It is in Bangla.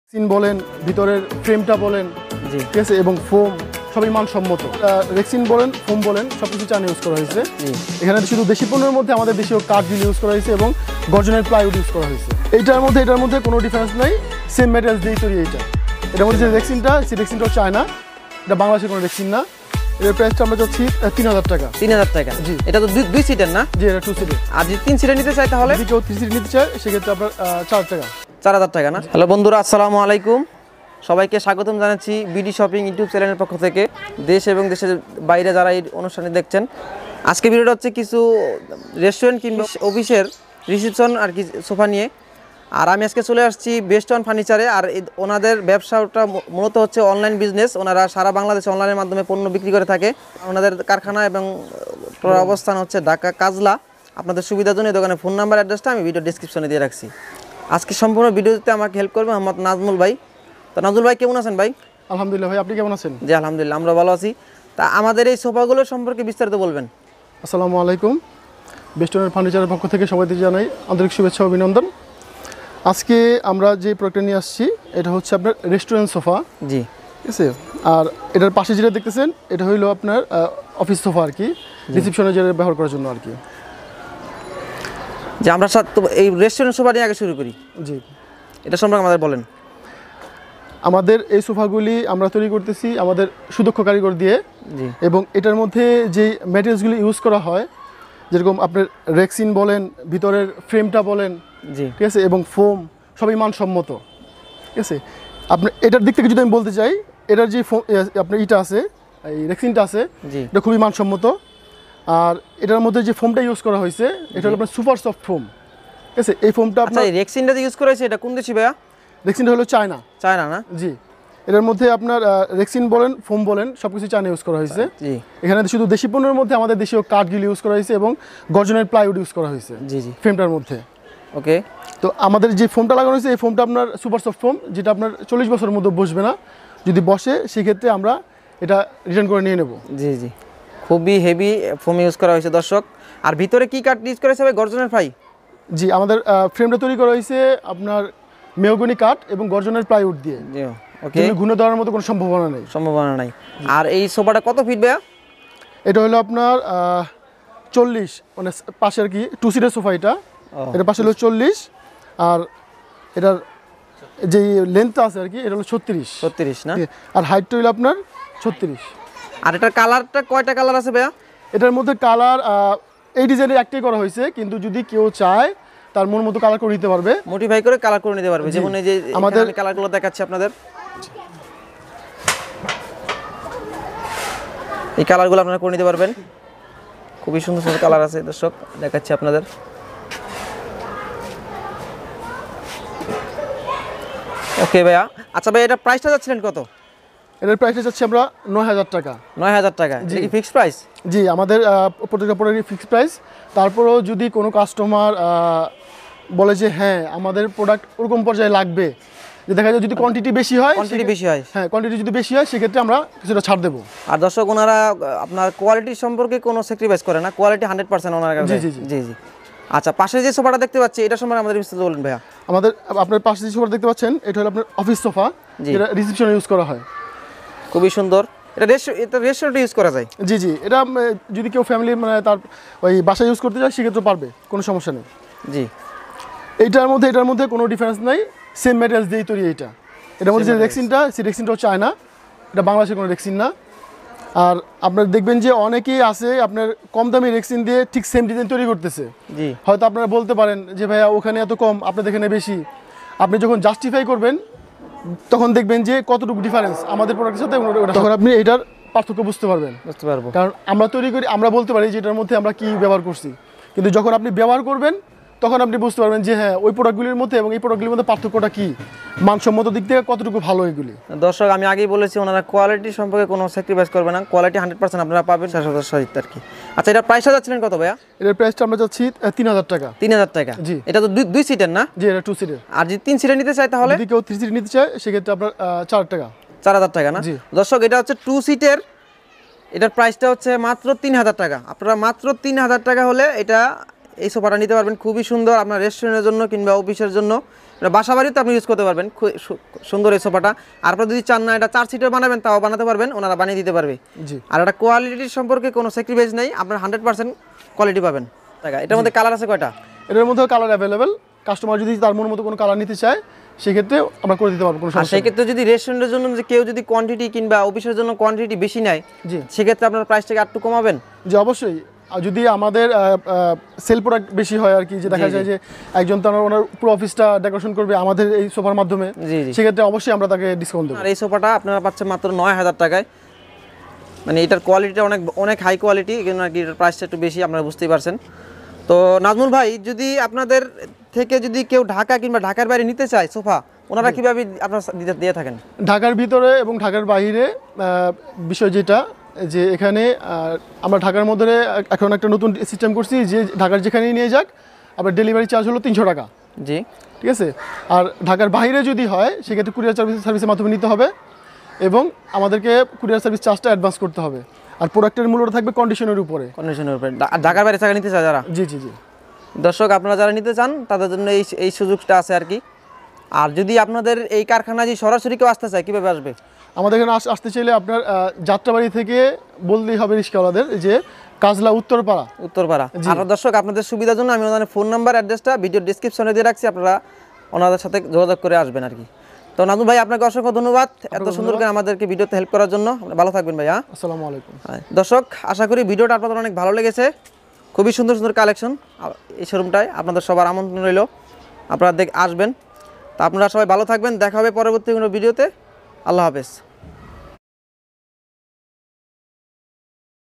সিন বলেন ভিতরের ফ্রেমটা বলেন ঠিক আছে এবং ফোম সবই মানসম্মত। রেক্সিন বলেন ফোম বলেন সবকিছু চায়না ইউজ করা হয়েছে। এখানে শুধু দেশি পণ্যের মধ্যে আমাদের দেশীয় কাঠগুলি ইউজ করা হয়েছে এবং গর্জনের প্লাইউড ইউজ করা হয়েছে। এটার মধ্যে কোনো ডিফারেন্স নাই, সেম ম্যাটেরিয়ালস দিয়েই তৈরি। এটার মধ্যে যে রেক্সিনটা সেই রেক্সিনটাও চায়না, এটা বাংলাদেশের কোনো রেক্সিন না। এর প্রাইসটা আমরা চাচ্ছি 3000 টাকা। 3000 টাকা। জি, এটা তো 2 সিটের না? জি, এটা 2 সিটের। আর যদি 3 সিটের নিতে চাই তাহলে? যদি কেউ 3 সিট নিতে চায় সেক্ষেত্রে আপনার 4000 টাকা। 4000 টাকা না? হ্যালো বন্ধুরা, আসসালামু আলাইকুম। সবাইকে স্বাগতম জানাচ্ছি বিডি শপিং ইউটিউব চ্যানেলের পক্ষ থেকে। দেশ এবং দেশের বাইরে যারা এই অনুষ্ঠানে দেখছেন, আজকে ভিডিওটা হচ্ছে কিছু রেস্টুরেন্ট কিংবা অফিসের রিসেপশন আর কি সোফা নিয়ে। আর আমি আজকে চলে আসছি বেস্ট অন ফার্নিচারে। আর ওনাদের ব্যবসাটা মূলত হচ্ছে অনলাইন বিজনেস। ওনারা সারা বাংলাদেশে অনলাইনের মাধ্যমে পণ্য বিক্রি করে থাকে। ওনাদের কারখানা এবং অবস্থান হচ্ছে ঢাকা কাজলা। আপনাদের সুবিধার জন্য দোকানের ফোন নাম্বার অ্যাড্রেসটা আমি ভিডিও ডিসক্রিপশনে দিয়ে রাখছি। আজকে সম্পূর্ণ ভিডিওতে আমাকে হেল্প করবে মোহাম্মদ নাজমুল ভাই। তো নাজমুল ভাই কেমন আছেন ভাই? আলহামদুলিল্লাহ ভাই, আপনি কেমন আছেন? জি আলহামদুলিল্লাহ, আমরা ভালো আছি। তা আমাদের এই সোফাগুলোর সম্পর্কে বিস্তারিত বলবেন। আসসালামু আলাইকুম। বেস্ট অন ফার্নিচারের পক্ষ থেকে সবাইকে জানাই আন্তরিক শুভেচ্ছা অভিনন্দন। আজকে আমরা যে প্রোডাক্টটা নিয়ে আসছি এটা হচ্ছে আপনার রেস্টুরেন্ট সোফা। জি, ঠিক আছে। আর এটার পাশে যেটা দেখতেছেন এটা হইলো আপনার অফিস সোফা আর কি, রিসেপশনে যেটা ব্যবহার করার জন্য আর কি। যে আমরা এই রেস্টুরেন্ট সোফা নিয়ে আগে শুরু করি। জি, এটা সম্পর্কে আমাদের বলেন। আমাদের এই সোফাগুলি আমরা তৈরি করতেছি আমাদের সুদক্ষ কারিগর দিয়ে। এবং এটার মধ্যে যে ম্যাটেরিয়ালসগুলি ইউজ করা হয়, যেরকম আপনার রেক্সিন বলেন, ভিতরের ফ্রেমটা বলেন, ঠিক আছে, এবং ফোম সবই মানসম্মত, ঠিক আছে। আপনার এটার দিক থেকে যদি আমি বলতে চাই, এটার যে আপনার ইটা আছে, এই রেক্সিনটা আছে, এটা খুবই মানসম্মত। আর এটার মধ্যে যে ফোমটা ইউজ করা হয়েছে এটা হলো আপনার সুপার সফট ফোম, ঠিক আছে। এই ফোমটা আপনার রেক্সিনটা যে ইউজ করা হয়েছে এটা কোন দেশি ভাইয়া? রেক্সিনটা হলো চায়না। চায়না না? জি। এটার মধ্যে আপনার রেক্সিন বলেন ফোম বলেন সবকিছু চায়না ইউজ করা হয়েছে। এখানে শুধু দেশি পণ্যের মধ্যে আমাদের দেশীয় কাঠগুলি ইউজ করা হয়েছে এবং গর্জনের প্লাইউড ইউজ করা হয়েছে ফ্রেমটার মধ্যে। ওকে, তো আমাদের যে ফোমটা লাগানো হয়েছে এই ফোমটা আপনার সুপার সফট ফোম, যেটা আপনার 40 বছরের মধ্যে বসবে না। যদি বসে সেক্ষেত্রে আমরা এটা রিটার্ন করে নিয়ে নেব। জি জি, খুবই হেভি ফোম ইউজ করা হয়েছে দর্শক। আর ভিতরে কি কাঠ ইউজ করেছে ভাই? গর্জনের ফ্লাই। জি, আমাদের ফ্রেমটা তৈরি করা হয়েছে আপনার মেহগনি কাঠ এবং গর্জনের প্লাইউড দিয়ে। ওকে, ঘুরে দেওয়ার মতো কোনো সম্ভাবনা নেই। আর এই সোফাটা কত ফিট ভাইয়া? এটা হলো আপনার 40, মানে পাশে আর কি 2 সিটের সোফা। এটা পাশে হলো 40, আর এটার যে লেন্থটা আছে আর কি এটা হলো 36 না? আর হাইটটা হলো আপনার 36। আর এটার কালারটা কয়টা কালার আছে ভাইয়া? এটার মধ্যে কালার এই ডিজাইনের একটাই করা হয়েছে, কিন্তু যদি কেউ চায় তার মন মতো কালার করে নিতে পারবে, মডিফাই করে কালার করে নিতে পারবে। যেমন এই যে আমাদের কালারগুলো দেখাচ্ছি আপনাদের, এই কালারগুলো আপনারা করে নিতে পারবেন। খুবই সুন্দর সুন্দর কালার আছে দর্শক, দেখাচ্ছি আপনাদের। ওকে ভাইয়া, আচ্ছা ভাই এটা প্রাইসটা যাচ্ছিলেন কত? এটার প্রাইসটা যাচ্ছে আমরা 9000 টাকা। 9000 টাকা, এটা কি ফিক্সড প্রাইস? জি, আমাদের প্রত্যেকটা প্রোডাক্টের ফিক্সড প্রাইস। তারপরেও যদি কোনো কাস্টমার বলে যে হ্যাঁ আমাদের প্রোডাক্ট ওরকম পর্যায়ে লাগবে, যে দেখা যায় যদি কোয়ান্টিটি বেশি হয়, হ্যাঁ কোয়ান্টিটি যদি বেশি হয় সেক্ষেত্রে আমরা কিছুটা ছাড় দেবো। আর দর্শক ওনারা আপনার কোয়ালিটি সম্পর্কে কোনো স্যাক্রিফাইস করে না, কোয়ালিটি 100% ওনার কাছে। জি জি জি। আচ্ছা, পাশে যে সোফাটা দেখতে পাচ্ছি এটা সম্পর্কে আমাদের বিস্তারিত বলুন ভাইয়া। আপনার পাশে যে সোফাটা দেখতে পাচ্ছেন এটা হলো আপনার অফিস সোফা, যেটা রিসেপশনে ইউজ করা হয়। খুবই সুন্দর। এটা রেস্টুরেন্টে ইউজ করা যায়? জি জি, এটা যদি কেউ ফ্যামিলি মানে তার ওই বাসায় ইউজ করতে চায় সেক্ষেত্রে পারবে, কোনো সমস্যা নেই। জি, এটার মধ্যে কোনো ডিফারেন্স নাই, সেম ম্যাটেরিয়ালস দিয়েই তৈরি। এটার মধ্যে যে রেক্সিনটা সেই রেক্সিনটাও চায়না, এটা বাংলাদেশের কোনো রেক্সিন না। আর আপনার দেখবেন যে অনেকেই আছে আপনার কম দামি রেক্সিন দিয়ে ঠিক সেম ডিজাইন তৈরি করতেছে। জি, হয়তো আপনারা বলতে পারেন যে ভাইয়া ওখানে এত কম, আপনাদের এখানে বেশি। আপনি যখন জাস্টিফাই করবেন তখন দেখবেন যে কতটুকু ডিফারেন্স আমাদের প্রোডাক্টের সাথে, তখন আপনি এটার পার্থক্য বুঝতে পারবো। কারণ আমরা তৈরি করি, আমরা বলতে পারি যে এটার মধ্যে আমরা কি ব্যবহার করছি, কিন্তু যখন আপনি ব্যবহার করবেন তখন আপনি বুঝতে পারবেন যে হ্যাঁ ওই প্রোডাক্টগুলির মধ্যে এবং এই প্রোডাক্টগুলির মধ্যে পার্থক্যটা কি, মানসম্মত দিক থেকে কতটুকু ভালো এগুলি। দর্শক আমি আগেই বলেছি ওনারা কোয়ালিটি সম্পর্কে কোনো স্যাক্রিফাইস করবে না, কোয়ালিটি 100% আপনারা পাবেন সাথে আর কি। আচ্ছা, এটার প্রাইসটা যাচ্ছিলেন কত ভাইয়া? এটার প্রাইসটা আমরা যাচ্ছি 3000 টাকা। 3000 টাকা। জি, এটা তো 2 সিটের না? জি, এটা 2 সিটের। আর যদি 3 সিটের নিতে চাই তাহলে? যদি কেউ 3 সিট নিতে চায় সেক্ষেত্রে আপনার 4000 টাকা। 4000 টাকা না? দর্শক এটা হচ্ছে 2 সিটের, এটার প্রাইসটা হচ্ছে মাত্র 3000 টাকা। আপনারা মাত্র 3000 টাকা হলে এটা এই সোফাটা নিতে পারবেন। খুবই সুন্দর, আপনার রেস্টুরেন্টের জন্য কিংবা অফিসের জন্য এটা বাসা বাড়িতে আপনি ইউজ করতে পারবেন, খুব সুন্দর এই সোফাটা। আর আপনারা যদি চান না এটা 4 সিটের বানাবেন তাও বানাতে পারবেন, ওনারা বানিয়ে দিতে পারবে। জি। আর এটা কোয়ালিটির সম্পর্কে কোনো স্যাক্রিফাইস নেই, আপনার 100% কোয়ালিটি পাবেন। এটার মধ্যে কালার আছে কয়টা? এটার মধ্যেও কালার অ্যাভেলেবেল, কাস্টমার যদি তার মন মতো কোনো কালার নিতে চায় সেক্ষেত্রে আমরা করে দিতে পারবো, কোনো আর সমস্যা সেই ক্ষেত্রে যদি রেস্টুরেন্টের জন্য যে কেউ যদি কোয়ান্টিটি কিংবা অফিসের জন্য কোয়ান্টিটি বেশি নেয়, জি, সেক্ষেত্রে আপনার প্রাইসটাকে একটু কমাবেন? জি অবশ্যই। আর যদি আমাদের সেল প্রোডাক্ট বেশি হয় আর কি, যে দেখা যায় যে একজন তার ওনার পুরো অফিসটা ডেকোরেশন করবে আমাদের এই সোফার মাধ্যমে, সেক্ষেত্রে অবশ্যই আমরা তাকে ডিসকাউন্ট দেবো। আর এই সোফাটা আপনারা পাচ্ছেন মাত্র 9,000 টাকায়। মানে এটার কোয়ালিটিটা অনেক অনেক হাই কোয়ালিটি, কিন্তু আর কি এটার প্রাইসটা একটু বেশি, আপনারা বুঝতেই পারছেন। তো নাজমুল ভাই, যদি আপনাদের থেকে যদি কেউ ঢাকা কিংবা ঢাকার বাইরে নিতে চায় সোফা, ওনারা কীভাবে আপনারা দিয়ে থাকেন? ঢাকার ভিতরে এবং ঢাকার বাইরে বিষয় যেটা, যে এখানে আমরা ঢাকার মধ্যে এখন একটা নতুন সিস্টেম করছি যে ঢাকার যেখানেই নিয়ে যাক, আপনার ডেলিভারি চার্জ হলো 300 টাকা। জি, ঠিক আছে। আর ঢাকার বাইরে যদি হয় সেক্ষেত্রে কুরিয়ার সার্ভিসের মাধ্যমে নিতে হবে এবং আমাদেরকে কুরিয়ার সার্ভিস চার্জটা অ্যাডভান্স করতে হবে। আর প্রোডাক্টের মূল্যটা থাকবে কন্ডিশনের উপরে। ঢাকার বাইরে টাকা নিতে চায় যারা, জি জি জি, দর্শক আপনারা যারা নিতে চান তাদের জন্য এই সুযোগটা আছে আর কি। আর যদি আপনাদের এই কারখানা যদি সরাসরি কেউ আসতে চায়, কীভাবে আসবে? আমাদের এখানে আসতে চাইলে আপনার যাত্রাবাড়ি থেকে বললেই হবে রিক্সাওয়ালাদের যে কাজলা উত্তরপাড়া। আর দর্শক আপনাদের সুবিধার জন্য আমি ওনাদের ফোন নাম্বার অ্যাড্রেসটা ভিডিও ডিসক্রিপশনে দিয়ে রাখছি, আপনারা ওনাদের সাথে যোগাযোগ করে আসবেন আর কি। তো নাজমুল ভাই, আপনাকে অসংখ্য ধন্যবাদ এত সুন্দর করে আমাদেরকে ভিডিওতে হেল্প করার জন্য। ভালো থাকবেন ভাই। হ্যাঁ, আসসালামু আলাইকুম। দর্শক, আশা করি ভিডিওটা আপনাদের অনেক ভালো লেগেছে। খুবই সুন্দর সুন্দর কালেকশন এই শোরুমটায়, আপনাদের সবার আমন্ত্রণ রইল, আপনারা আসবেন। তা আপনারা সবাই ভালো থাকবেন, দেখা হবে পরবর্তী কোনো ভিডিওতে। আল্লাহ হাফেজ।